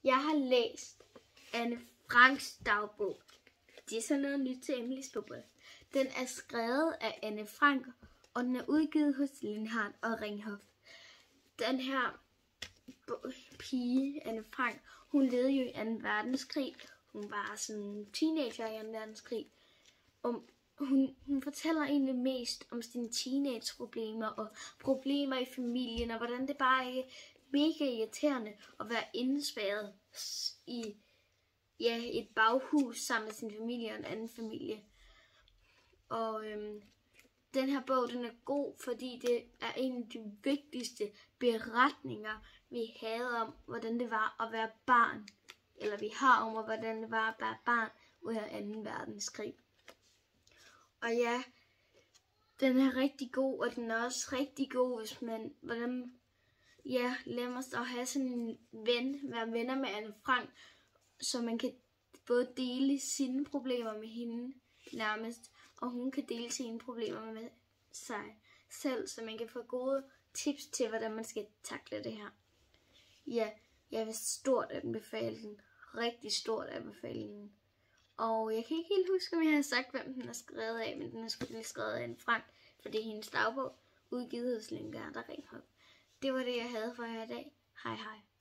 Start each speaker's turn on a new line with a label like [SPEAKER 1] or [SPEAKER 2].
[SPEAKER 1] Jeg har læst Anne Franks dagbog. Det er sådan noget nyt til Emily's Bubble. Den er skrevet af Anne Frank, og den er udgivet hos Lindhardt og Ringhof. Den her pige, Anne Frank, hun levede jo i 2. verdenskrig. Hun var sådan teenager i 2. verdenskrig. Og hun fortæller egentlig mest om sine teenageproblemer og problemer i familien, og hvordan det bare er mega irriterende at være indespærret i et baghus sammen med sin familie og en anden familie. Og den her bog, den er god, fordi det er en af de vigtigste beretninger, vi havde om, hvordan det var at være barn. Eller vi har om, hvordan det var at være barn under 2. verdenskrig. Og ja, den er rigtig god, og den er også rigtig god, hvis man lærer sig at have sådan en ven, være venner med Anne Frank, så man kan både dele sine problemer med hende nærmest, og hun kan dele sine problemer med sig selv, så man kan få gode tips til, hvordan man skal takle det her. Ja, jeg vil stort anbefale den. Rigtig stort anbefale den. Og jeg kan ikke helt huske, om jeg har sagt, hvem den er skrevet af, men den er selvfølgelig skrevet af Anne Frank, for det er hendes dagbog, udgivet hos Lindhardt og Ringhof. Det var det, jeg havde for jer i dag. Hej hej.